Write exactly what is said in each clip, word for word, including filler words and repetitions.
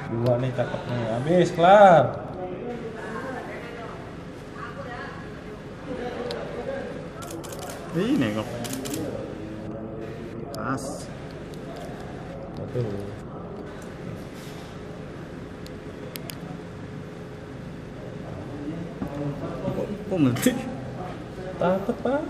Dua nih cakep nih. Habis kelar. Ini kok. Pas. Betul. Kok, kok mati? Takut pak.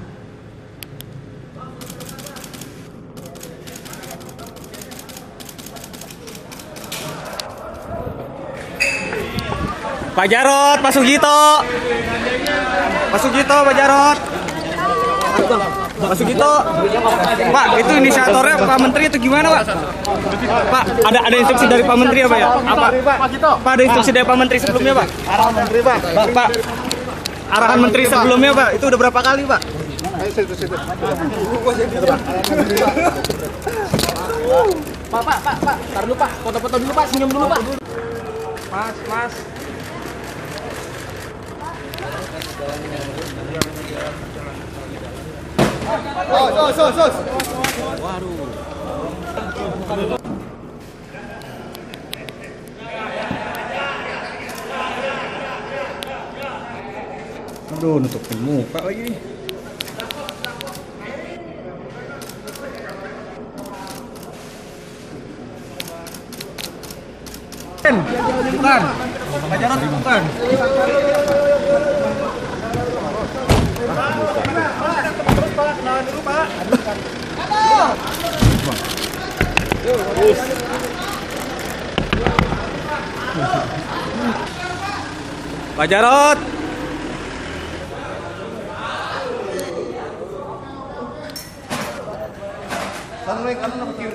Pak Jarot, Pak Sugito. Pak Sugito, Pak Jarot. Pak Sugito. Pak, itu inisiatornya Pak Menteri itu gimana, Pak? Pak, ada ada instruksi dari Pak Menteri apa ya? Apa? Pak, ada instruksi dari Pak Menteri sebelumnya, Pak? Arahan menteri, Pak. Pak, Pak. Arahan Menteri sebelumnya, Pak. Itu udah berapa kali, Pak? Ayo situ situ. Pak, Pak, Pak, Pak. Tar dulu, Pak. Foto-foto dulu, Pak. Senyum dulu, Pak. Mas, Mas. Oh, sos, sos, sos. Aduh, nutupin muka lagi. Bukan. Pak Jarot bukan. Pak Jarot. Kanan, kanan, kanan.